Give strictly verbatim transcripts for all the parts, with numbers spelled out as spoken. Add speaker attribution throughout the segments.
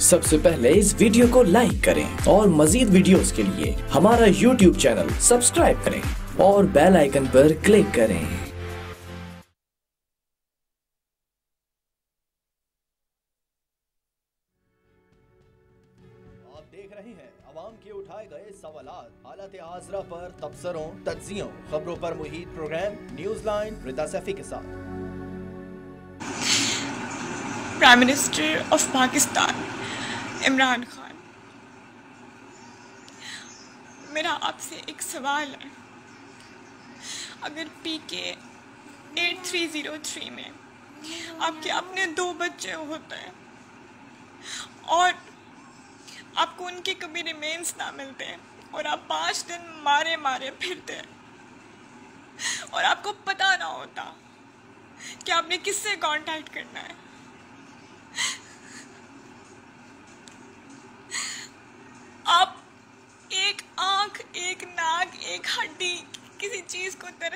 Speaker 1: सबसे पहले इस वीडियो को लाइक करें और मजीद वीडियोस के लिए हमारा यूट्यूब चैनल सब्सक्राइब करें और बेल आइकन पर क्लिक करें।
Speaker 2: आप देख रहे हैं अवाम के उठाए गए सवालात, हालत आजरा पर तबसरों, तज्जियों, खबरों पर मुहित program news line Rida Saifi के साथ।
Speaker 3: Prime minister of Pakistan Imran Khan, मेरा आपसे एक सवाल है। अगर पी के एट थ्री ज़ीरो थ्री में आपके अपने दो बच्चे होते हैं और आपको उनके कभी रिमेन्स ना मिलते हैं और आप पाँच दिन मारे मारे फिरते हैं और आपको पता ना होता कि आपने किससे कांटेक्ट करना है, आप एक आंख, एक नाक, एक हड्डी, किसी चीज को तरह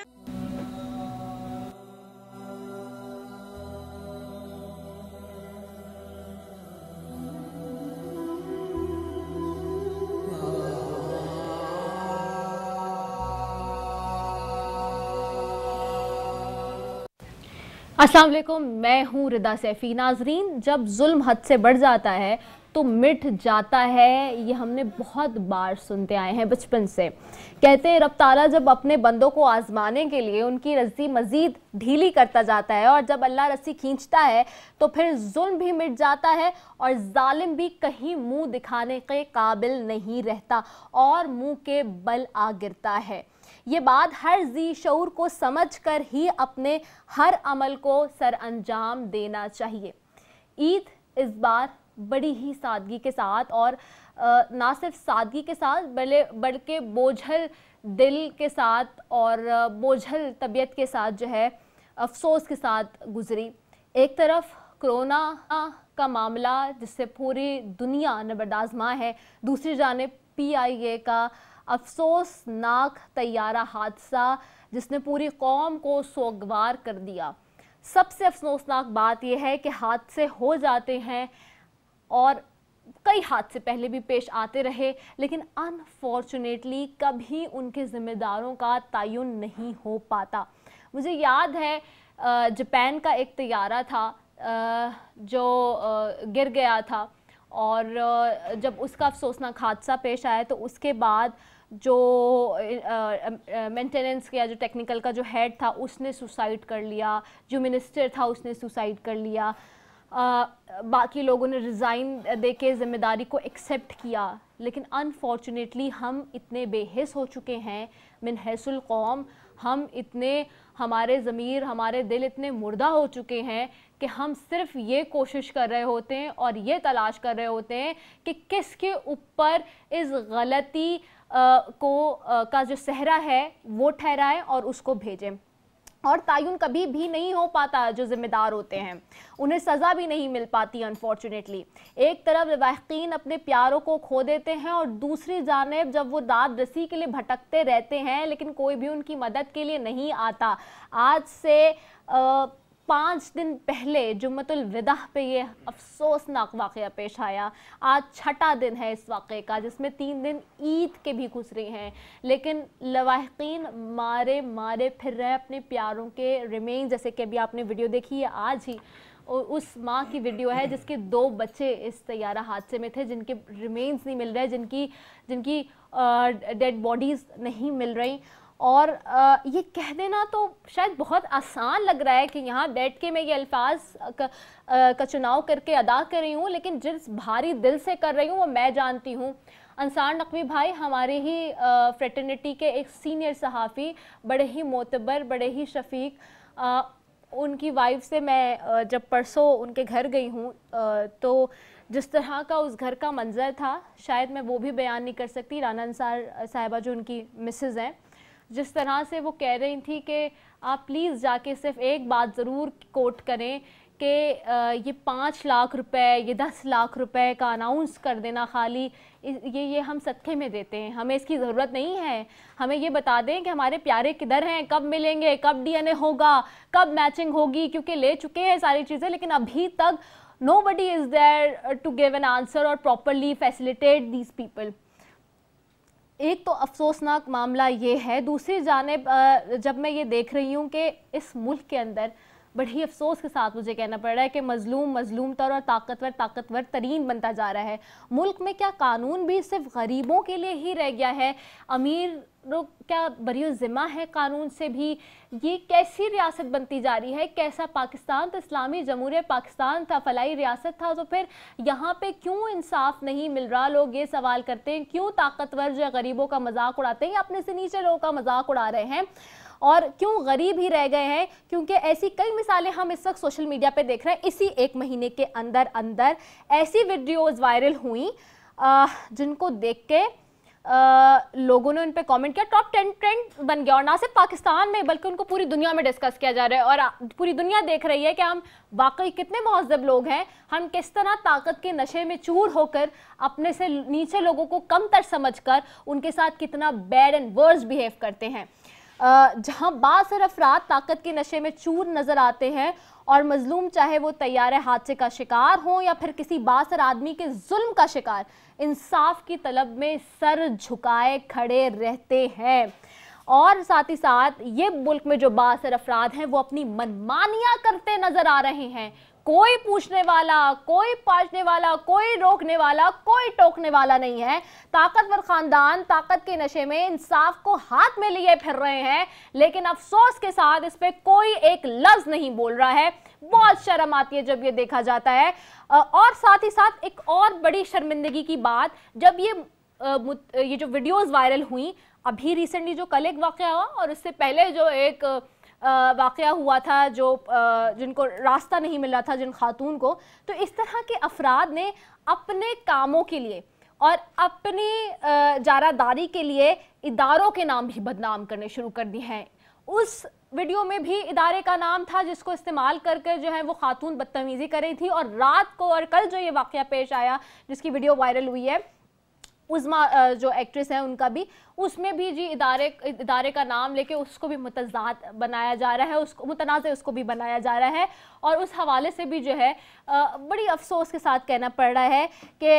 Speaker 4: अस्सलाम वालेकुम, मैं हूँ रिदा सैफी। नाजरीन, जब जुल्म हद से बढ़ जाता है तो मिट जाता है, ये हमने बहुत बार सुनते आए हैं बचपन से। कहते हैं रब ताला जब अपने बंदों को आजमाने के लिए उनकी रस्सी मज़ीद ढीली करता जाता है और जब अल्लाह रस्सी खींचता है तो फिर जुल्म भी मिट जाता है और जालिम भी कहीं मुंह दिखाने के काबिल नहीं रहता और मुंह के बल आ गिरता है। ये बात हर जी शऊर को समझ कर ही अपने हर अमल को सर अंजाम देना चाहिए। ईद इस बार बड़ी ही सादगी के साथ और ना सिर्फ सादगी के साथ बल्कि बोझल दिल के साथ और बोझल तबीयत के साथ जो है अफसोस के साथ गुजरी। एक तरफ कोरोना का मामला जिससे पूरी दुनिया नबरदाज़मा है, दूसरी जानिब पी आई ए का अफसोसनाक तैयारा हादसा जिसने पूरी कौम को सोगवार कर दिया। सबसे अफसोसनाक बात यह है कि हादसे हो जाते हैं और कई हादसे पहले भी पेश आते रहे, लेकिन अनफॉर्चुनेटली कभी उनके ज़िम्मेदारों का तयन नहीं हो पाता। मुझे याद है जापान का एक तैयारा था जो गिर गया था और जब उसका अफसोसनाक हादसा पेश आया तो उसके बाद जो मेंटेनेंस किया, जो टेक्निकल का जो हेड था उसने सुसाइड कर लिया, जो मिनिस्टर था उसने सुसाइड कर लिया, आ, बाकी लोगों ने रिज़ाइन दे के ज़िम्मेदारी को एक्सेप्ट किया। लेकिन अनफॉर्चुनेटली हम इतने बेहिस हो चुके हैं मिन हैसुल कौम, हम इतने, हमारे ज़मीर, हमारे दिल इतने मुर्दा हो चुके हैं कि हम सिर्फ ये कोशिश कर रहे होते हैं और ये तलाश कर रहे होते हैं कि किसके ऊपर इस गलती आ, को आ, का जो सहरा है वो ठहराएं और उसको भेजें। और तायुन कभी भी नहीं हो पाता, जो ज़िम्मेदार होते हैं उन्हें सज़ा भी नहीं मिल पाती अनफॉर्चुनेटली। एक तरफ रवाहीन अपने प्यारों को खो देते हैं और दूसरी जानिब जब वो दाद रसी के लिए भटकते रहते हैं लेकिन कोई भी उनकी मदद के लिए नहीं आता। आज से आ, पाँच दिन पहले जुम्मतुल विदा पे ये अफसोसनाक वाक़या पेश आया। आज छठा दिन है इस वाक़े का जिसमें तीन दिन ईद के भी गुजरे हैं, लेकिन लवाहिकीन मारे मारे फिर रहे अपने प्यारों के रिमेन। जैसे कि अभी आपने वीडियो देखी है आज ही, और उस माँ की वीडियो है जिसके दो बच्चे इस तैयारा हादसे में थे, जिनके रिमेन्स नहीं मिल रहे, जिनकी जिनकी डेड बॉडीज़ नहीं मिल रही। और आ, ये कह देना तो शायद बहुत आसान लग रहा है कि यहाँ बैठ के मैं ये अल्फाज का, का चुनाव करके अदा कर रही हूँ, लेकिन जिस भारी दिल से कर रही हूँ वो मैं जानती हूँ। अंसार नकवी भाई हमारे ही फ्रेटर्निटी के एक सीनियर सहाफ़ी, बड़े ही मोतबर, बड़े ही शफीक, आ, उनकी वाइफ से मैं जब परसों उनके घर गई हूँ तो जिस तरह का उस घर का मंजर था शायद मैं वो भी बयान नहीं कर सकती। राना अंसार साहिबा जो उनकी मिसेज़ हैं, जिस तरह से वो कह रही थी कि आप प्लीज़ जाके सिर्फ एक बात ज़रूर कोट करें कि ये पाँच लाख रुपए, ये दस लाख रुपए का अनाउंस कर देना, खाली ये ये हम सदक़े में देते हैं, हमें इसकी ज़रूरत नहीं है। हमें ये बता दें कि हमारे प्यारे किधर हैं, कब मिलेंगे, कब डीएनए होगा, कब मैचिंग होगी, क्योंकि ले चुके हैं सारी चीज़ें लेकिन अभी तक nobody is there uh, to give an answer or properly facilitate these people. एक तो अफसोसनाक मामला ये है, दूसरी जानिब जब मैं ये देख रही हूँ कि इस मुल्क के अंदर बड़ी अफसोस के साथ मुझे कहना पड़ रहा है कि मजलूम मजलूम तर और ताकतवर ताकतवर तरीन बनता जा रहा है। मुल्क में क्या कानून भी सिर्फ गरीबों के लिए ही रह गया है? अमीर लोग क्या बरी ज़िम्मा है कानून से भी? ये कैसी रियासत बनती जा रही है? कैसा पाकिस्तान? तो इस्लामी जमहूरियत पाकिस्तान था, फलाई रियासत था, तो फिर यहाँ पे क्यों इंसाफ नहीं मिल रहा? लोग ये सवाल करते हैं, क्यों ताकतवर जो गरीबों का मजाक उड़ाते हैं या अपने से नीचे लोगों का मजाक उड़ा रहे हैं, और क्यों गरीब ही रह गए हैं? क्योंकि ऐसी कई मिसालें हम इस वक्त सोशल मीडिया पे देख रहे हैं। इसी एक महीने के अंदर अंदर ऐसी वीडियोस वायरल हुई जिनको देख के आ, लोगों ने उन पे कमेंट किया, टॉप टेन ट्रेंड बन गया, और ना सिर्फ पाकिस्तान में बल्कि उनको पूरी दुनिया में डिस्कस किया जा रहा है। और पूरी दुनिया देख रही है कि हम वाकई कितने महज़ब लोग हैं, हम किस तरह ताकत के नशे में चूर होकर अपने से नीचे लोगों को कमतर समझकर उनके साथ कितना बैड एंड वर्स बिहेव करते हैं। जहां बासर अफराद ताकत के नशे में चूर नजर आते हैं और मजलूम चाहे वो तैयारे हादसे का शिकार हो या फिर किसी बासर आदमी के जुल्म का शिकार, इंसाफ की तलब में सर झुकाए खड़े रहते हैं। और साथ ही साथ ये मुल्क में जो बासर अफराद हैं वो अपनी मनमानियां करते नजर आ रहे हैं। कोई पूछने वाला, कोई पाछने वाला, कोई रोकने वाला, कोई टोकने वाला नहीं है। ताकतवर खानदान ताकत के नशे में इंसाफ को हाथ में लिए फिर रहे हैं, लेकिन अफसोस के साथ इस पे कोई एक लफ्ज नहीं बोल रहा है। बहुत शर्म आती है जब ये देखा जाता है। और साथ ही साथ एक और बड़ी शर्मिंदगी की बात, जब ये ये जो वीडियोस वायरल हुई, अभी रिसेंटली जो कल एक वाकया हुआ और उससे पहले जो एक वाकया हुआ था जो जिनको रास्ता नहीं मिल रहा था जिन खातून को, तो इस तरह के अफराद ने अपने कामों के लिए और अपनी जारादारी के लिए इदारों के नाम भी बदनाम करने शुरू कर दिए हैं। उस वीडियो में भी इदारे का नाम था जिसको इस्तेमाल करके जो है वो खातून बदतमीजी कर रही थी, और रात को और कल जो ये वाकया पेश आया जिसकी वीडियो वायरल हुई है, उज़मा जो एक्ट्रेस है उनका भी, उसमें भी जी इदारे इदारे का नाम लेके उसको भी मुतज़ाद बनाया जा रहा है, उसको मुतनाज़ उसको भी बनाया जा रहा है। और उस हवाले से भी जो है बड़ी अफसोस के साथ कहना पड़ रहा है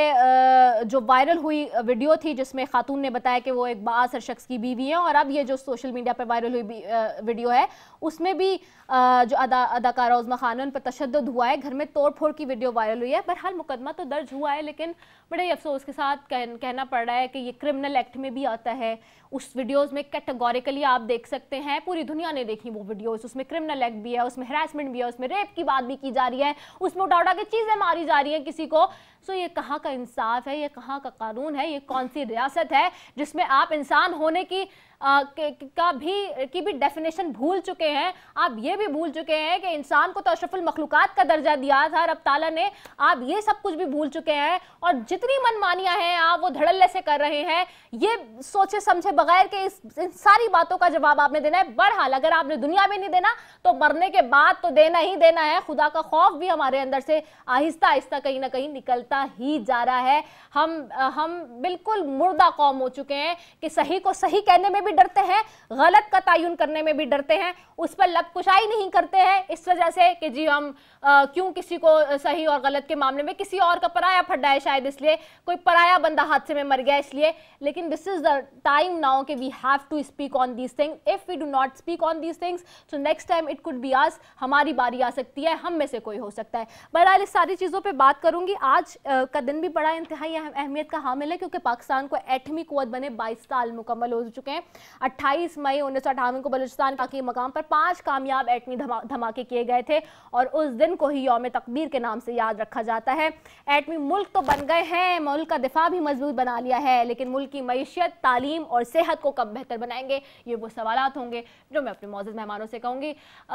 Speaker 4: कि जो वायरल हुई वीडियो थी जिसमें खातून ने बताया कि वो एक बासर शख्स की बीवी है, और अब ये जो सोशल मीडिया पर वायरल हुई वीडियो है उसमें भी जो अदा अदाकारा उज़मा खानन पर तशद्दुद हुआ है, घर में तोड़ फोड़ की वीडियो वायरल हुई है। बहरहाल मुकदमा तो दर्ज हुआ है, लेकिन बड़े अफसोस के साथ कह, कहना पड़ रहा है कि ये क्रिमिनल एक्ट में भी आता है। उस वीडियोस में कैटेगोरिकली आप देख सकते हैं, पूरी दुनिया ने देखी वो वीडियोस, उसमें क्रिमिनल एक्ट भी है, उसमें हरासमेंट भी है, उसमें रेप की बात भी की जा रही है, उसमें उठा उठा के चीज़ें मारी जा रही हैं किसी को। सो ये कहाँ का इंसाफ है, ये कहाँ का कानून है, ये कौन सी रियासत है जिसमें आप इंसान होने की आ, का भी की भी डेफिनेशन भूल चुके हैं। आप ये भी भूल चुके हैं कि इंसान को तो अशरफुल मखलूकात का दर्जा दिया था रब ताला ने, आप ये सब कुछ भी भूल चुके हैं। और जितनी मनमानियां हैं आप वो धड़ल्ले से कर रहे हैं, ये सोचे समझे बगैर के इस इन सारी बातों का जवाब आपने देना है। बहरहाल अगर आपने दुनिया में नहीं देना तो मरने के बाद तो देना ही देना है। खुदा का खौफ भी हमारे अंदर से आहिस्ता आहिस्ता कहीं ना कहीं निकलता ही जा रहा है। हम हम बिल्कुल मुर्दा कौम हो चुके हैं कि सही को सही कहने में भी डरते हैं, गलत का तायुन करने में भी डरते हैं, उस पर लबकुशाई नहीं करते हैं इस वजह से कि जी हम आ, क्यों किसी को सही और गलत के मामले में किसी और का पराया फड्डा है, शायद इसलिए कोई पराया बंदा हादसे में मर गया इसलिए। लेकिन this is the time now कि we have to speak on these things. If we do not speak on these things so next time it could be us, हमारी बारी आ सकती है, हम में से कोई हो सकता है। बहरहाल इस सारी चीज़ों पर बात करूंगी। आज आ, का दिन भी बड़ा इंतहाई अहमियत का हामिल है क्योंकि पाकिस्तान को एटमी कुव्वत बने बाईस साल मुकम्मल हो चुके हैं। अट्ठाईस मई उन्नीस सौ अट्ठावन को बलूचिस्तान के मकाम पर पांच कामयाब एटमी धमा, धमाके किए गए थे और उस दिन को ही यौम तकबीर के नाम से याद रखा जाता है। एटमी मुल्क तो बन गए हैं, मुल्क का दिफा भी मजबूत बना लिया है, लेकिन मुल्क की मईशत, तालीम और सेहत को कब बेहतर बनाएंगे, ये वो सवालात होंगे जो मैं अपने मौजूद मेहमानों से कहूँगी।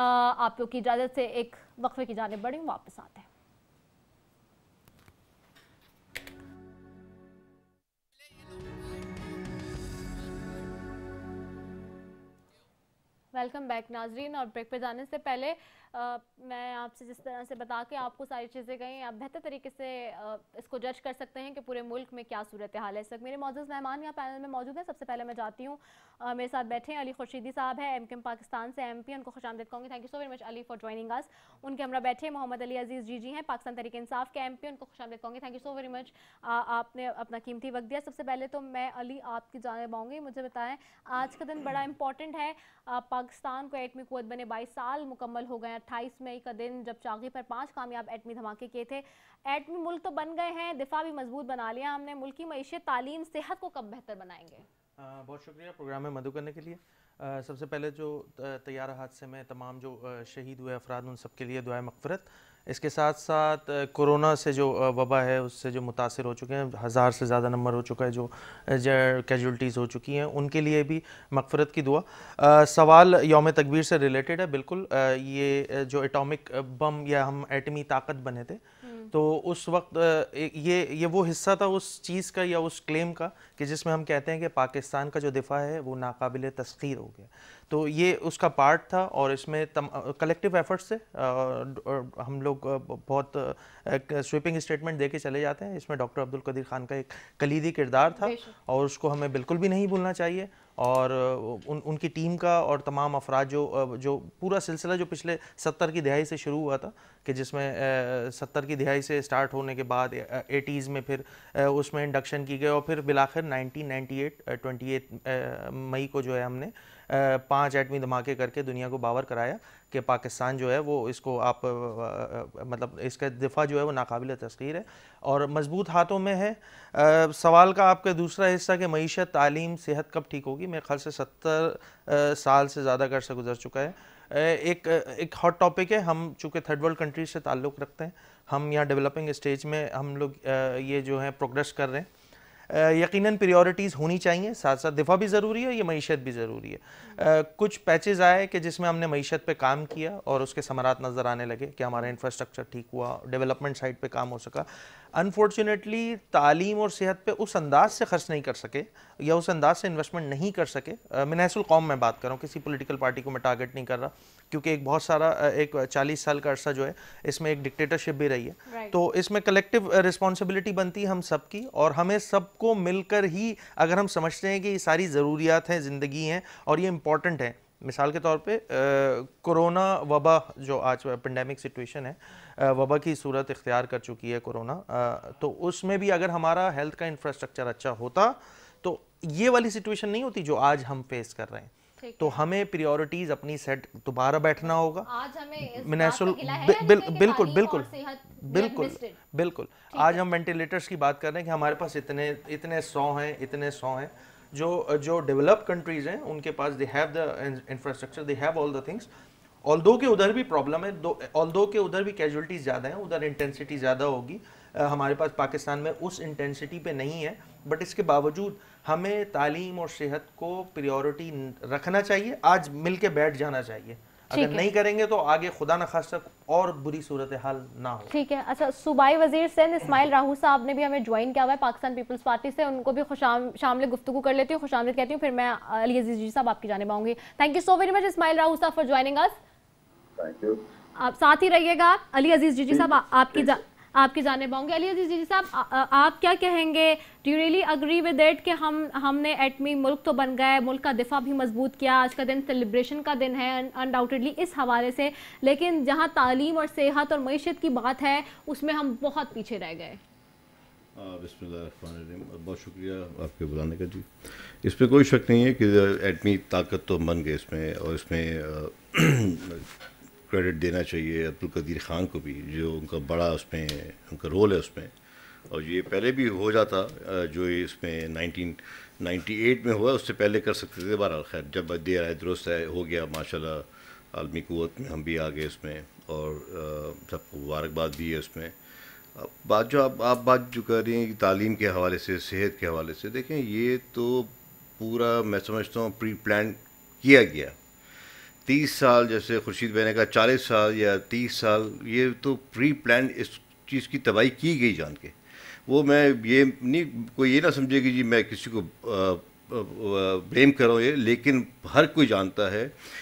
Speaker 4: आप लोग की इजाज़त से एक वक्फे की जानिब बढ़ी, वापस आते हैं। वेलकम बैक नाजरीन। और ब्रेक पे जाने से पहले आ, मैं आपसे जिस तरह से बता के आपको सारी चीज़ें गई, आप बेहतर तरीके से आ, इसको जज कर सकते हैं कि पूरे मुल्क में क्या सूरत हाल है इस वक्त। मेरे मौजूद मेहमान यहाँ पैनल में मौजूद हैं। सबसे पहले मैं जाती हूँ, मेरे साथ बैठे हैं अली खुर्शीदी साहब है, एम के एम पाकिस्तान से एम पी, उनको खुशामदीद कहूँगी। Thank you so very much Ali for joining us. उनके हमरा बैठे मोहम्मद अली अजीज़ जी जी हैं, पाकिस्तान तहरीक इंसाफ के एम पी, उनको खुशामदीद कहूँगी। Thank you so very much, आपने अपना कीमती वक्त दिया। सबसे पहले तो मैं अली आपकी जानिब आऊँगी, मुझे बताएं आज का दिन बड़ा इंपॉर्टेंट है। पाकिस्तान को एटमी कुव्वत बने बाईस साल मुकम्मल हो गए। अट्ठाईस मई का दिन जब चागी पर पाँच कामयाब एटमी धमाके किए थे। एटमी मुल्क तो बन गए हैं, दिफा भी मजबूत बना लिया हमने। मुल्क की मईशत, तालीम, सेहत को कब बेहतर बनाएंगे?
Speaker 5: आ, बहुत शुक्रिया प्रोग्राम में मदु करने के लिए। आ, सबसे पहले जो तैयार हादसे में तमाम जो शहीद हुए अफराद उन सब के लिए दुआ मग़फ़िरत। इसके साथ साथ कोरोना से जो वबा है उससे जो मुतासिर हो चुके हैं, हज़ार से ज़्यादा नंबर हो चुका है जो कैजुअल्टीज़ हो चुकी हैं, उनके लिए भी मग़फ़िरत की दुआ। आ, सवाल यौम तकबीर से रिलेटेड है बिल्कुल। आ, ये जो एटॉमिक बम या हम एटमी ताकत बने थे तो उस वक्त ये ये वो हिस्सा था उस चीज़ का या उस क्लेम का कि जिसमें हम कहते हैं कि पाकिस्तान का जो दिफा है वो नाकाबिल तस्ख़ीर हो गया। तो ये उसका पार्ट था और इसमें कलेक्टिव एफर्ट्स से हम लोग बहुत स्वीपिंग स्टेटमेंट दे के चले जाते हैं। इसमें डॉक्टर अब्दुल कदीर खान का एक कलीदी किरदार था और उसको हमें बिल्कुल भी नहीं भूलना चाहिए। और उन उनकी टीम का और तमाम अफराद जो जो पूरा सिलसिला जो पिछले सत्तर की दिहाई से शुरू हुआ था कि जिसमें सत्तर की दिहाई से स्टार्ट होने के बाद एटीज़ में फिर उसमें इंडक्शन की गई और फिर बिलाखिर नाइनटीन नाइंटी एट अट्ठाईस मई को जो है हमने पांच एटमी धमाके करके दुनिया को बावर कराया कि पाकिस्तान जो है वो इसको आप मतलब इसका दिफा जो है वो नाकाबिल तस्ख़ीर है और मजबूत हाथों में है। आ, सवाल का आपका दूसरा हिस्सा कि मईशत, तालीम, सेहत कब ठीक होगी, मेरे ख्याल से सत्तर साल से ज़्यादा का अर्सा गुजर चुका है। एक एक हॉट टॉपिक है। हम चूँकि थर्ड वर्ल्ड कंट्रीज से ताल्लुक़ रखते हैं, हम यहाँ डेवलपिंग स्टेज में हम लोग ये जो है प्रोग्रेस कर रहे हैं। यकीनन प्रायोरिटीज़ होनी चाहिए, साथ साथ दिफा भी ज़रूरी है, ये मईशत भी ज़रूरी है। आ, कुछ पैचेस आए कि जिसमें हमने मईशत पे काम किया और उसके समरात नज़र आने लगे कि हमारा इंफ्रास्ट्रक्चर ठीक हुआ, डेवलपमेंट साइड पे काम हो सका। अनफॉर्चुनेटली तालीम और सेहत पे उस अंदाज से खर्च नहीं कर सके या उस अंदाज से इन्वेस्टमेंट नहीं कर सके। मिनासुल कौम में बात कर रहा हूँ, किसी पॉलिटिकल पार्टी को मैं टारगेट नहीं कर रहा, क्योंकि एक बहुत सारा एक चालीस साल का अरसा जो है इसमें एक डिक्टेटरशिप भी रही है। right. तो इसमें कलेक्टिव रिस्पॉन्सिबिलिटी बनती है हम सब की और हमें सबको मिलकर ही अगर हम समझते हैं कि ये सारी ज़रूरियात हैं, ज़िंदगी हैं और ये इम्पॉर्टेंट है। मिसाल के तौर पे कोरोना वबा जो आज पेंडेमिक सिचुएशन है, वबा की सूरत इख्तियार कर चुकी है कोरोना, तो उसमें भी अगर हमारा हेल्थ का इंफ्रास्ट्रक्चर अच्छा होता तो ये वाली सिचुएशन नहीं होती जो आज हम फेस कर रहे हैं। तो हमें प्रायोरिटीज अपनी सेट दोबारा बैठना होगा। आज हमें मिनासुल बिल्कुल बिल्कुल बिल्कुल बिल्कुल बिल्कुल आज हम वेंटिलेटर्स की बात कर रहे हैं कि हमारे पास इतने इतने सौ हैं इतने सौ हैं जो जो डेवलप्ड कंट्रीज हैं उनके पास they have the infrastructure, they have all the things. Although के उधर भी प्रॉब्लम है, ऑल्दो के उधर भी कैजुअलिटीज ज़्यादा हैं, उधर इंटेंसिटी ज़्यादा होगी। uh, हमारे पास पाकिस्तान में उस इंटेंसिटी पे नहीं है, बट इसके बावजूद हमें तालीम और सेहत को प्रायोरिटी रखना चाहिए। आज मिल के बैठ जाना चाहिए, अगर नहीं करेंगे तो आगे खुदा न खास्ता और बुरी सूरत हाल ना हो। ठीक है। अच्छा, सूबाई वजीर सिंध इस्माइल राहू साहब ने भी हमें ज्वाइन किया हुआ है पाकिस्तान पीपल्स पार्टी से, उनको भी शामिल गुफ्तगू कर लेती हूँ, खुशामदीद कहती हूँ, फिर मैं अली अजीज जी साहब आपकी जानिब आऊँगी। Thank you so very much Ismail Rahu साहब for joining us. Thank you. आप साथ ही रहिएगा। अली अजीज जी जी साहब आपकी जा, आपकी जानिब आऊँगी। अली अजीज जी साहब, आप क्या कहेंगे, do you really agree with it कि हम हमने एटमी मुल्क तो बन गए, मुल्क का दिफा भी मजबूत किया, आज का दिन सेलिब्रेशन का दिन है अनडाउटेडली इस हवाले से, लेकिन जहाँ तालीम और सेहत और मईशत की बात है उसमें हम बहुत पीछे रह गए? बिस्मिल्लाहिर्रहमानिर्रहीम,
Speaker 6: बहुत शुक्रिया आपके बुलाने का जी। इस पर कोई शक नहीं है कि एटमी ताकत तो बन गई इसमें, और इसमें क्रेडिट देना चाहिए अब्दुल कदीर ख़ान को भी, जो उनका बड़ा उसमें उनका रोल है उसमें। और ये पहले भी हो जाता, जो इसमें नाइनटीन नाइंटी एट में हुआ, उससे पहले कर सकते थे। बहरहाल खैर जब देर आए दुरुस्त है, हो गया माशाल्लाह, आलमी क़ुव्वत में हम भी आ गए इसमें, और सबको मुबारकबाद भी है उसमें। अब बात जो आप आप बात जो कर रही हैं कि तालीम के हवाले से, सेहत के हवाले से, देखें ये तो पूरा मैं समझता हूँ प्री प्लान किया गया। तीस साल जैसे खुर्शीद भाई ने कहा, चालीस साल या तीस साल, ये तो प्री प्लान इस चीज़ की तबाही की गई जान के। वो मैं ये नहीं, कोई ये ना समझे कि जी मैं किसी को ब्लेम कर रहा हूँ ये, लेकिन हर कोई जानता है ये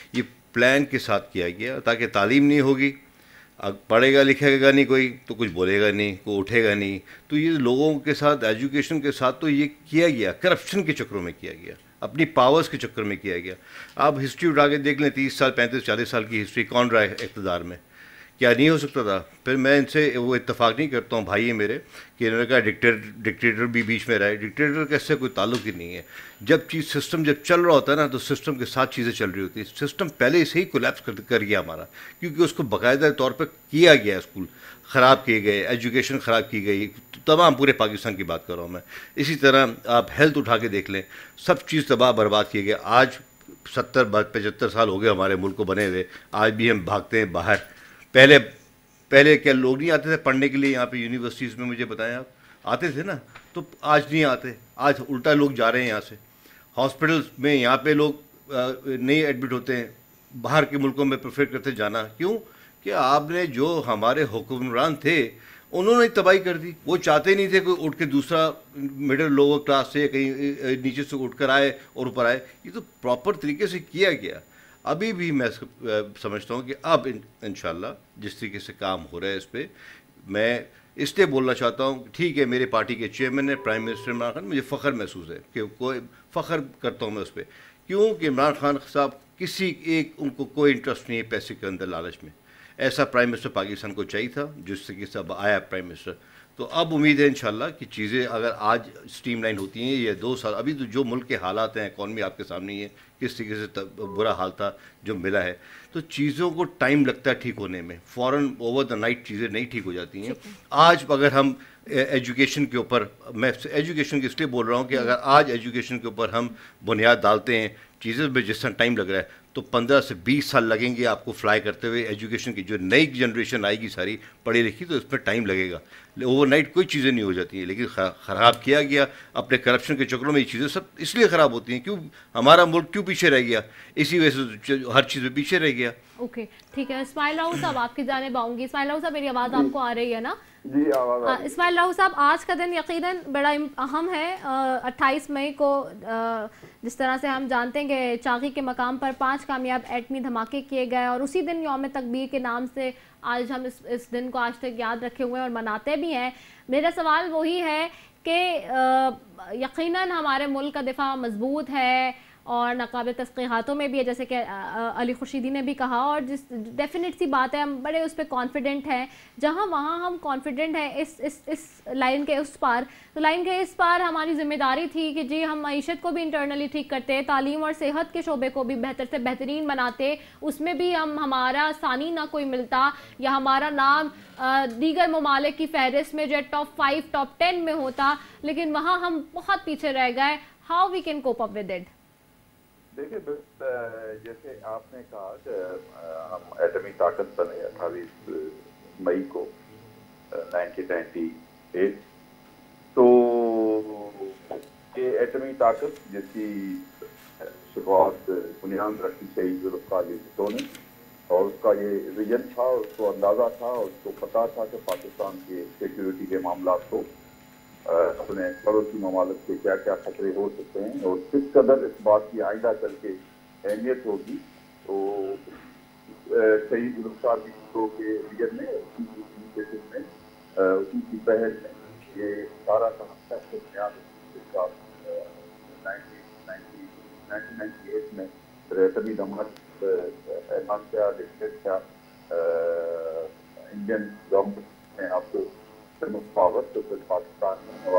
Speaker 6: प्लान के साथ किया गया, ताकि तालीम नहीं होगी, अब पढ़ेगा लिखेगा नहीं कोई तो कुछ बोलेगा नहीं, कोई उठेगा नहीं। तो ये लोगों के साथ, एजुकेशन के साथ तो ये किया गया, करप्शन के चक्रों में किया गया, अपनी पावर्स के चक्कर में किया गया। आप हिस्ट्री उठा के देख लें, तीस साल पैंतीस चालीस साल की हिस्ट्री, कौन रहा है इक़्तिदार में, क्या नहीं हो सकता था। फिर मैं इनसे वो इत्तेफाक नहीं करता हूँ, भाई है मेरे, कि इन्होंने कहा डिक्टेटर डिक्टेटर भी बीच में रहा है। डिक्टेटर का इससे कोई ताल्लुक ही नहीं है। जब चीज़ सिस्टम जब चल रहा होता है ना, तो सिस्टम के साथ चीज़ें चल रही होती है। सिस्टम पहले से ही कोलैप्स कर, कर गया हमारा, क्योंकि उसको बाकायदा तौर पर किया गया, स्कूल ख़राब किए गए, एजुकेशन ख़राब की गई, तमाम पूरे पाकिस्तान की बात कर रहा हूँ मैं। इसी तरह आप हेल्थ उठा के देख लें, सब चीज़ तबाह बर्बाद किए गए। आज सत्तर पचहत्तर साल हो गए हमारे मुल्क को बने हुए, आज भी हम भागते हैं बाहर। पहले पहले क्या लोग नहीं आते थे पढ़ने के लिए यहाँ पे यूनिवर्सिटीज़ में, मुझे बताएं आप, आते थे ना, तो आज नहीं आते। आज उल्टा लोग जा रहे हैं यहाँ से, हॉस्पिटल्स में यहाँ पे लोग नहीं एडमिट होते हैं, बाहर के मुल्कों में प्रेफर करते जाना। क्यों? कि आपने जो हमारे हुक्मरान थे उन्होंने तबाही कर दी। वो चाहते नहीं थे कोई उठ के दूसरा मिडिल लोअर क्लास से कहीं नीचे से उठ कर आए और ऊपर आए। ये तो प्रॉपर तरीके से किया गया। अभी भी मैं समझता हूँ कि अब इंशाल्लाह जिस तरीके से काम हो रहा है इस पर, मैं इसलिए बोलना चाहता हूँ, ठीक है मेरे पार्टी के चेयरमैन है प्राइम मिनिस्टर इमरान खान, मुझे फ़ख्र महसूस है कि कोई फ़ख्र करता हूँ मैं उस पर। क्यों कि इमरान खान साहब किसी एक, उनको कोई इंटरेस्ट नहीं है पैसे के अंदर, लालच में। ऐसा प्राइम मिनिस्टर पाकिस्तान को चाहिए था, जिस तरीके से अब आया प्राइम मिनिस्टर। तो अब उम्मीद है इंशाल्लाह कि चीज़ें अगर आज स्ट्रीमलाइन होती हैं, ये दो साल अभी तो जो मुल्क के हालात हैं, इकॉनमी आपके सामने ही है, किस तरीके से बुरा हाल था जो मिला है, तो चीज़ों को टाइम लगता है ठीक होने में। फ़ौरन ओवर द नाइट चीज़ें नहीं ठीक हो जाती हैं। आज अगर हम एजुकेशन के ऊपर, मैं एजुकेशन की इसलिए बोल रहा हूँ कि अगर आज एजुकेशन के ऊपर हम बुनियाद डालते हैं, चीज़ें में जिस तरह टाइम लग रहा है, तो पंद्रह से बीस साल लगेंगे आपको फ्लाई करते हुए। एजुकेशन की जो नई जनरेशन आएगी सारी पढ़ी लिखी, तो इसमें टाइम लगेगा। ओवरनाइट कोई चीज़ें नहीं हो जाती हैं, लेकिन ख़राब किया गया अपने करप्शन के चक्रों में। ये चीज़ें सब इसलिए ख़राब होती हैं, क्यों हमारा मुल्क क्यों पीछे रह गया, इसी वजह से हर चीज़ में पीछे रह गया।
Speaker 4: ओके ठीक है, इस्माइल राव साहब आपकी जानिब आऊँगी। इस्माइल राव साहब मेरी आवाज़ आपको आ रही है ना?
Speaker 7: जी आवाज़।
Speaker 4: इस्माइल राव साहब, आज का दिन यकीनन बड़ा अहम है। अट्ठाईस मई को जिस तरह से हम जानते हैं कि चाकी के मकाम पर पांच कामयाब एटमी धमाके किए गए, और उसी दिन यौम तकबीर के नाम से आज हम इस इस दिन को आज तक याद रखे हुए हैं और मनाते भी हैं। मेरा सवाल वही है कि यकीनन हमारे मुल्क का दिफा मजबूत है और नाकाबिल तस्कीहातों में भी है, जैसे कि अली खुर्शीदी ने भी कहा, और जिस डेफिनेट सी बात है, हम बड़े उस पर कॉन्फिडेंट हैं। जहाँ वहाँ हम कॉन्फिडेंट हैं इस इस इस लाइन के उस पार, तो लाइन के इस पार हमारी ज़िम्मेदारी थी कि जी हम मईशत को भी इंटरनली ठीक करते, तालीम और सेहत के शोबे को भी बेहतर से बेहतरीन बनाते, उसमें भी हम हमारा सानी ना कोई मिलता या हमारा नाम दीगर ममालिक की फहरिस्त में जो टॉप फाइव टॉप टेन में होता, लेकिन वहाँ हम बहुत पीछे रह गए। How we can cope up with it?
Speaker 7: देखिए, जैसे आपने कहा कि हम एटमी ताकत बने अट्ठाईस मई को नाइनटीन नाइंटी एट, तो ये एटमी ताकत जिसकी शुरुआत बुनियाद रखी शहीद जुल्फ़िकार अली भुट्टो ने, और उसका ये विजन था, उसको अंदाज़ा था, उसको पता था कि पाकिस्तान के सिक्योरिटी के मामला को अपने पड़ोसी ममालिक से क्या क्या खतरे हो सकते हैं और किस कदर इस बात की आइंदा चल के अहमियत होगी। तो शहीद जुल्फ़िकार अली भुट्टो के विजन में, में उनकी पहल में ये सारा समस्या नाइनटीन नाइंटी एट में तभी धमाक ऐलान किया, डिक्लेयर किया इंडियन गवर्नमेंट ने आपको पावर, तो फिर पाकिस्तान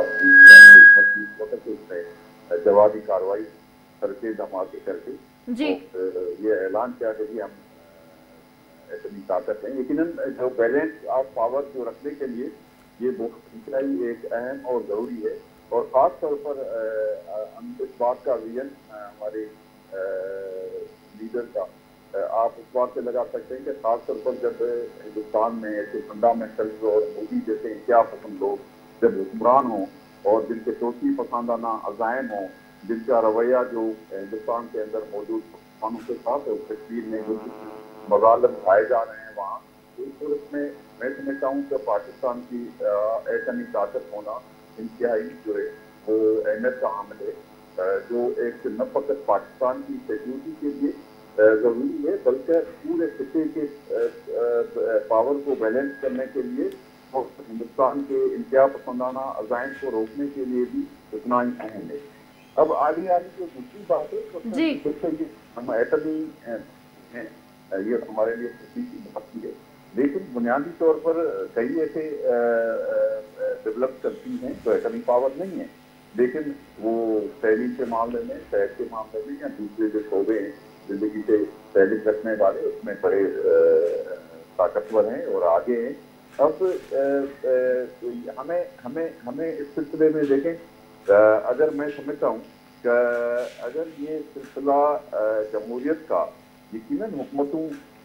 Speaker 7: में जवाबी कार्रवाई करके धमाके करके जी तो ये ऐलान किया कि हम इतनी ताकत है। लेकिन जो बैलेंस ऑफ पावर को रखने के लिए ये बहुत ही एक अहम और ज़रूरी है, और ख़ास तौर पर इस बात का विजन हमारे लीडर का आप इस बात से लगा सकते हैं कि खासतौर पर जब हिंदुस्तान में ऐसे फंडामेंटल और मोदी जैसे इंतहा पसंद लोग जब हुक्मरान हों और जिनके तोसी पसंदाना अज़ाइम हों, जिनका रवैया जो हिंदुस्तान के अंदर मौजूद मुसलमानों के साथ है, कश्मीर में जो मज़ालिम खाए जा रहे हैं वहाँ, तो इस सूरत में मैं समझता हूँ कि पाकिस्तान की एटमी ताकत होना इंतहाई जो है वो अहमियत का हामिल है, जो एक न फ़कत पाकिस्तान की सिक्योरिटी के लिए जरूरी है, बल्कि पूरे खिते के पावर को बैलेंस करने के लिए और हिंदुस्तान के इंतहा पसंदाना अजाइम को रोकने के लिए भी उतना ही अहम है। अब आगे आगे जो दूसरी बात है तो हम एटमी हैं, ये हमारे लिए खुशी की बात की है, लेकिन बुनियादी तौर पर कई ऐसे डेवलप करती हैं तो एटमी पावर नहीं है, लेकिन वो तहरीर के मामले में, शहर के मामले में या दूसरे जो शोबे हैं जिंदगी से तहरीर रखने वाले उसमें बड़े ताकतवर हैं और आगे हैं। अब हमें हमें हमें इस सिलसिले में देखें, अगर मैं समझता हूँ कि अगर ये सिलसिला जमहूरियत का यकीनन हुकूमतों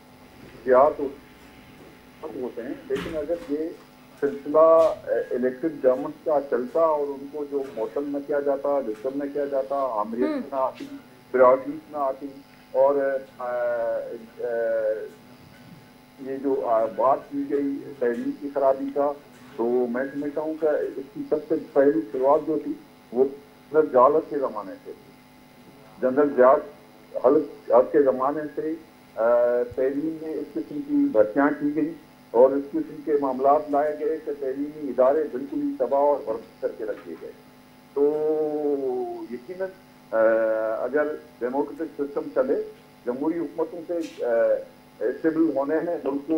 Speaker 7: तो होते हैं, लेकिन अगर ये सिलसिला इलेक्टेड गवर्नमेंट का चलता और उनको जो मौतन न किया जाता, डिस्टर्ब न किया जाता, आमरीत न आती, प्रायोरिटीज न आती और आ, आ, ये जो बात की गई तहरीर की खराबी का, तो मैं समझता हूँ कि इसकी सबसे पहली शुरुआत जो थी वो जनरल जालत के ज़माने से, जनरल जाल हल्क के ज़माने से तहरीर में इस किस्म की भर्तियाँ की गई और इस किस्म के मामला लाए गए कि तहरीरी इदारे बिल्कुल ही तबाह और बर्बाद करके रखे गए। तो यकीनन अगर डेमोक्रेटिक सिस्टम चले, जमहूरी हुकूमतों से स्टेबल होने में मुल्क